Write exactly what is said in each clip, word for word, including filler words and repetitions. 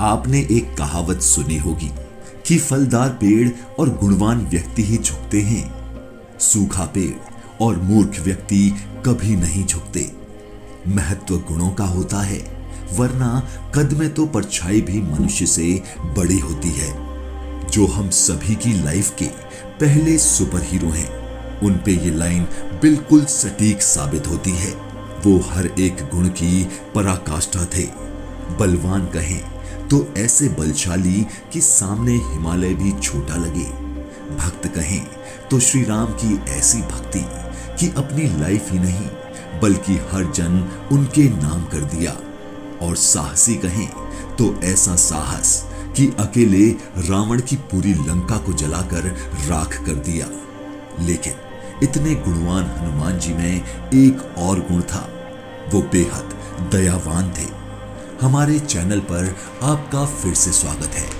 आपने एक कहावत सुनी होगी कि फलदार पेड़ और गुणवान व्यक्ति ही झुकते हैं, सूखा पेड़ और मूर्ख व्यक्ति कभी नहीं झुकते। महत्व गुणों का होता है, वरना कद में तो परछाई भी मनुष्य से बड़ी होती है। जो हम सभी की लाइफ के पहले सुपर हीरो हैं, उन पे ये लाइन बिल्कुल सटीक साबित होती है। वो हर एक गुण की पराकाष्ठा थे। बलवान कहें तो ऐसे बलशाली कि सामने हिमालय भी छोटा लगे। भक्त कहें तो श्री राम की ऐसी भक्ति कि अपनी लाइफ ही नहीं बल्कि हर जन उनके नाम कर दिया। और साहसी कहें तो ऐसा साहस कि अकेले रावण की पूरी लंका को जलाकर राख कर दिया। लेकिन इतने गुणवान हनुमान जी में एक और गुण था, वो बेहद दयावान थे। हमारे चैनल पर आपका फिर से स्वागत है।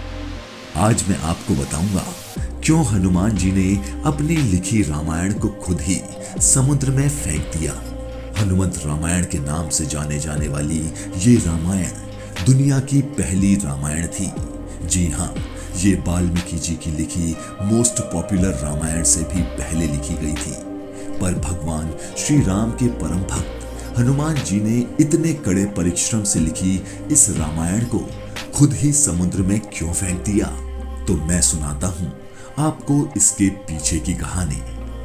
आज मैं आपको बताऊंगा क्यों हनुमान जी ने अपनी लिखी रामायण को खुद ही समुद्र में फेंक दिया। हनुमंत रामायण के नाम से जाने जाने वाली ये रामायण दुनिया की पहली रामायण थी। जी हाँ, ये वाल्मीकि जी की लिखी मोस्ट पॉपुलर रामायण से भी पहले लिखी गई थी। पर भगवान श्री राम के परम भक्त हनुमान जी ने इतने कड़े परिश्रम से लिखी इस रामायण को खुद ही समुद्र में क्यों फेंक दिया? तो मैं सुनाता हूं आपको इसके पीछे की कहानी।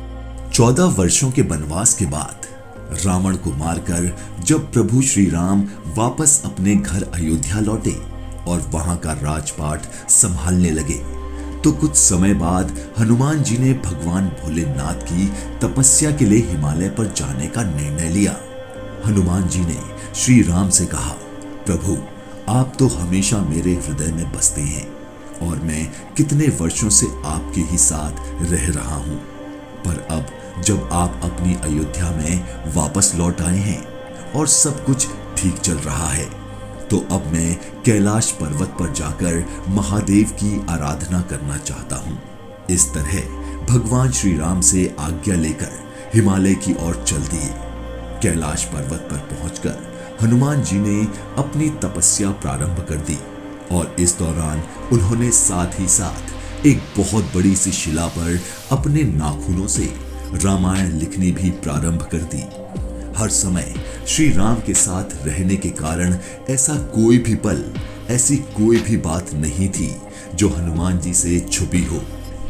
चौदह वर्षों के वनवास के बाद रावण को मारकर जब प्रभु श्री राम वापस अपने घर अयोध्या लौटे और वहां का राजपाट संभालने लगे, तो कुछ समय बाद हनुमान जी ने भगवान भोलेनाथ की तपस्या के लिए हिमालय पर जाने का निर्णय लिया। हनुमान जी ने श्री राम से कहा, प्रभु आप तो हमेशा मेरे हृदय में बसते हैं और मैं कितने वर्षों से आपके ही साथ रह रहा हूं, पर अब जब आप अपनी अयोध्या में वापस लौट आए हैं और सब कुछ ठीक चल रहा है, तो अब मैं कैलाश पर्वत पर जाकर महादेव की आराधना करना चाहता हूं। इस तरह भगवान श्री राम से आज्ञा लेकर हिमालय की ओर चल दिए। कैलाश पर्वत पर पहुंचकर हनुमान जी ने अपनी तपस्या प्रारंभ कर दी और इस दौरान उन्होंने साथ ही साथ एक बहुत बड़ी सी शिला पर अपने नाखूनों से रामायण लिखनी भी प्रारंभ कर दी। हर समय श्री राम के साथ रहने के कारण ऐसा कोई भी पल, ऐसी कोई भी बात नहीं थी जो हनुमान जी से छुपी हो।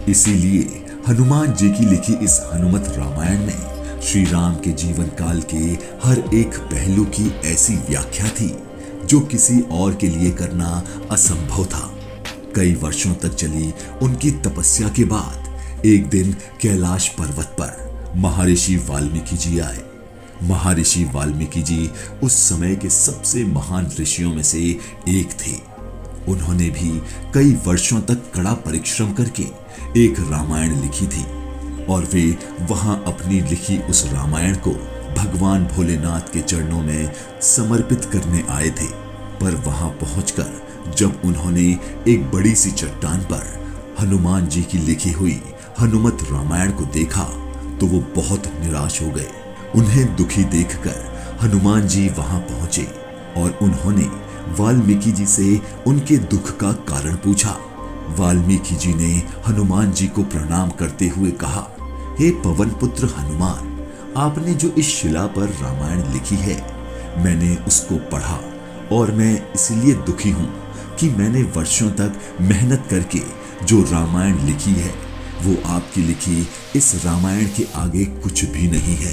इसीलिए हनुमान जी की लिखी इस हनुमत रामायण में श्री राम के जीवन काल के हर एक पहलू की ऐसी व्याख्या थी जो किसी और के लिए करना असंभव था। कई वर्षों तक चली उनकी तपस्या के बाद एक दिन कैलाश पर्वत पर महर्षि वाल्मीकि जी आए। महर्षि वाल्मीकि जी उस समय के सबसे महान ऋषियों में से एक थे। उन्होंने भी कई वर्षों तक कड़ा परिश्रम करके एक रामायण लिखी थी और वे वहां अपनी लिखी उस रामायण को भगवान भोलेनाथ के चरणों में समर्पित करने आए थे। पर वहां पहुंचकर जब उन्होंने एक बड़ी सी चट्टान पर हनुमान जी की लिखी हुई हनुमत रामायण को देखा तो वो बहुत निराश हो गए। उन्हें दुखी देखकर हनुमान जी वहां पहुंचे और उन्होंने वाल्मीकि जी से उनके दुख का कारण पूछा। वाल्मीकि जी ने हनुमान जी को प्रणाम करते हुए कहा, हे पवन पुत्र हनुमान, आपने जो इस शिला पर रामायण लिखी है, मैंने उसको पढ़ा और मैं इसलिए दुखी हूं कि मैंने वर्षों तक मेहनत करके जो रामायण लिखी है वो आपकी लिखी इस रामायण के आगे कुछ भी नहीं है।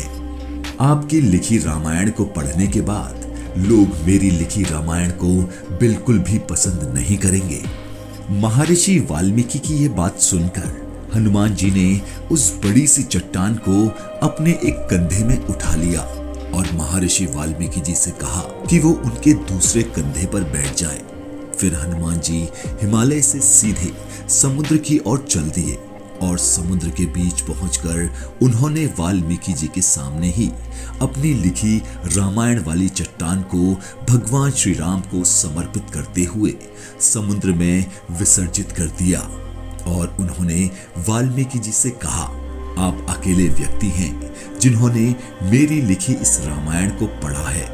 आपकी लिखी रामायण को पढ़ने के बाद लोग मेरी लिखी रामायण को बिल्कुल भी पसंद नहीं करेंगे। महर्षि वाल्मीकि की ये बात सुनकर हनुमान जी ने उस बड़ी सी चट्टान को अपने एक कंधे में उठा लिया और महर्षि वाल्मीकि जी से कहा कि वो उनके दूसरे कंधे पर बैठ जाए। फिर हनुमान जी हिमालय से सीधे समुद्र की ओर चल दिए और समुद्र के बीच पहुंचकर उन्होंने वाल्मीकि जी के सामने ही अपनी लिखी रामायण वाली चट्टान को भगवान श्री राम को समर्पित करते हुए समुद्र में विसर्जित कर दिया। और उन्होंने वाल्मीकि जी से कहा, आप अकेले व्यक्ति हैं जिन्होंने मेरी लिखी इस रामायण को पढ़ा है।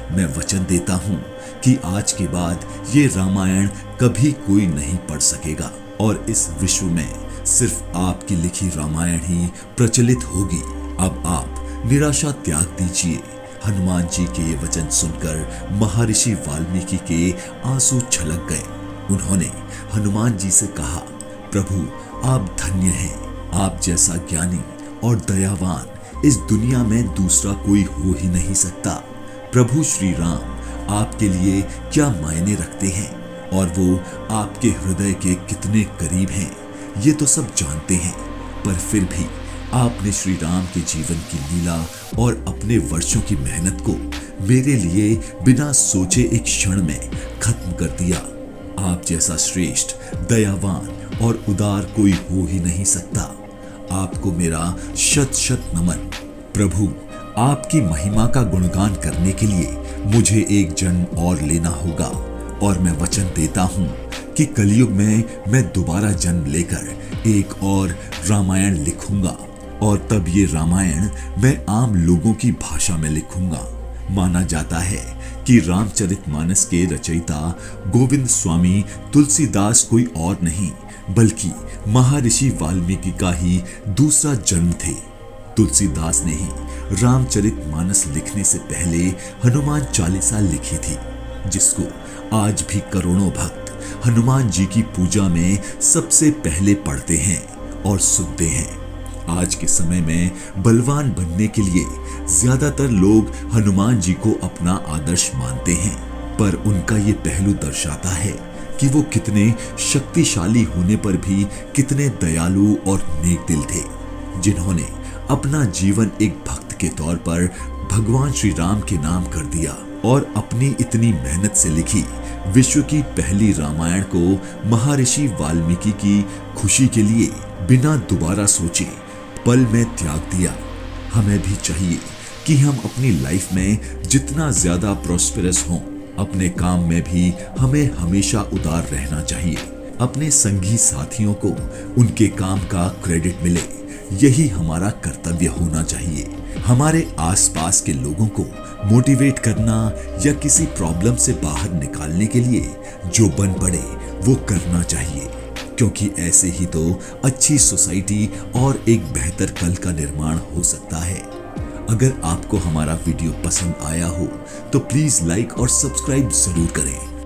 मैं वचन देता हूं कि आज के बाद ये रामायण कभी कोई नहीं पढ़ सकेगा और इस विश्व में सिर्फ आपकी लिखी रामायण ही प्रचलित होगी। अब आप निराशा त्याग दीजिए। हनुमान जी के ये वचन सुनकर महर्षि वाल्मीकि के आंसू छलक गए। उन्होंने हनुमान जी से कहा, प्रभु आप धन्य हैं। आप जैसा ज्ञानी और दयावान इस दुनिया में दूसरा कोई हो ही नहीं सकता। प्रभु श्री राम आपके लिए क्या मायने रखते हैं और वो आपके हृदय के कितने करीब हैं, ये तो सब जानते हैं। पर फिर भी आपने श्री राम के जीवन की लीला और अपने वर्षों की मेहनत को मेरे लिए बिना सोचे एक क्षण में खत्म कर दिया। आप जैसा श्रेष्ठ, दयावान और उदार कोई हो ही नहीं सकता। आपको मेरा शत शत नमन। प्रभु आपकी महिमा का गुणगान करने के लिए मुझे एक जन्म और लेना होगा और मैं वचन देता हूं कि कलयुग में मैं दोबारा जन्म लेकर एक और रामायण लिखूंगा और तब ये रामायण मैं आम लोगों की भाषा में लिखूंगा। माना जाता है कि रामचरितमानस के रचयिता गोविंद स्वामी तुलसीदास कोई और नहीं बल्कि महर्षि वाल्मीकि का ही दूसरा जन्म थे। तुलसीदास ने ही रामचरितमानस लिखने से पहले हनुमान चालीसा लिखी थी, जिसको आज भी करोड़ों भक्त हनुमान जी की पूजा में सबसे पहले पढ़ते हैं और सुनते हैं। आज के समय में बलवान बनने के लिए ज्यादातर लोग हनुमान जी को अपना आदर्श मानते हैं, पर उनका ये पहलू दर्शाता है कि वो कितने शक्तिशाली होने पर भी कितने दयालु और नेक दिल थे, जिन्होंने अपना जीवन एक भक्त के तौर पर भगवान श्री राम के नाम कर दिया और अपनी इतनी मेहनत से लिखी विश्व की पहली रामायण को महर्षि वाल्मीकि की खुशी के लिए बिना दोबारा सोचे पल में त्याग दिया। हमें भी चाहिए कि हम अपनी लाइफ में जितना ज्यादा प्रॉस्पेरस हों, अपने काम में भी हमें हमेशा उदार रहना चाहिए। अपने संगी साथियों को उनके काम का क्रेडिट मिले, यही हमारा कर्तव्य होना चाहिए। हमारे आसपास के लोगों को मोटिवेट करना या किसी प्रॉब्लम से बाहर निकालने के लिए जो बन पड़े वो करना चाहिए, क्योंकि ऐसे ही तो अच्छी सोसाइटी और एक बेहतर कल का निर्माण हो सकता है। अगर आपको हमारा वीडियो पसंद आया हो तो प्लीज लाइक और सब्सक्राइब जरूर करें।